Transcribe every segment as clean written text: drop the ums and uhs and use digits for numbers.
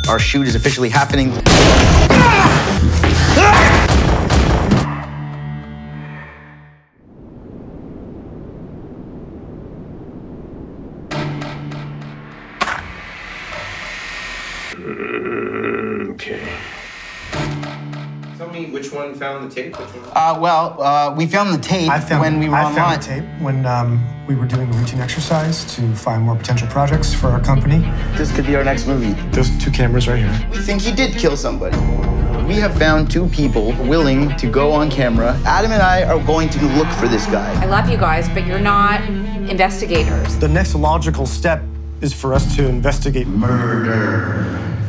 Our shoot is officially happening. Okay. Tell me which one found the tape? Which one? We found the tape when we were online. I found the tape when we were doing a routine exercise to find more potential projects for our company. This could be our next movie. There's 2 cameras right here. We think he did kill somebody. We have found 2 people willing to go on camera. Adam and I are going to look for this guy. I love you guys, but you're not investigators. The next logical step is for us to investigate murder.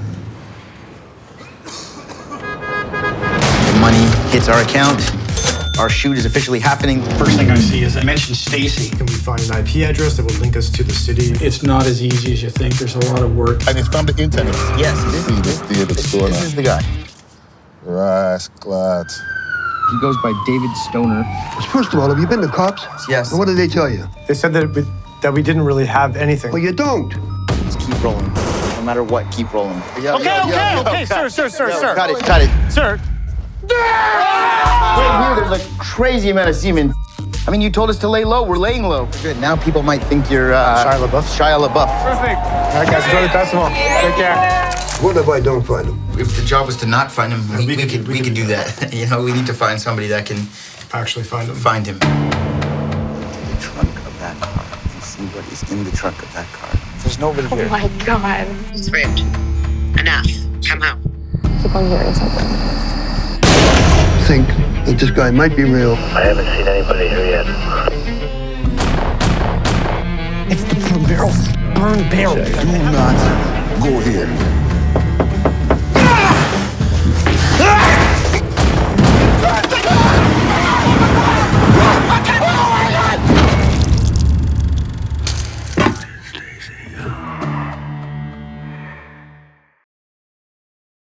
The money hits our account. Our shoot is officially happening. First thing I see is I mentioned Stacy. Can we find an IP address that will link us to the city? It's not as easy as you think. There's a lot of work. And it's from the internet. Yes, This is the guy. Rascalot. He goes by David Stoner. First of all, have you been to cops? Yes. And what did they tell you? They said that we didn't really have anything. Well, you don't. Just keep rolling. No matter what, keep rolling. Okay, sir. Cut it. Sir. Right here, there's a crazy amount of semen. I mean, you told us to lay low. We're laying low. Good. Now people might think you're Shia LaBeouf. Perfect. All right, guys, enjoy the festival. Take care. What if I don't find them? If the job was to not find him, we could do that. You know, we need to find somebody that can Actually find him. find him. The trunk of that car. Let's see what is in the trunk of that car. There's nobody here. Oh my God. It's ripped. Enough. Come out. I keep on hearing something. Think that this guy might be real. I haven't seen anybody here yet. It's the burn barrel. Do not go here.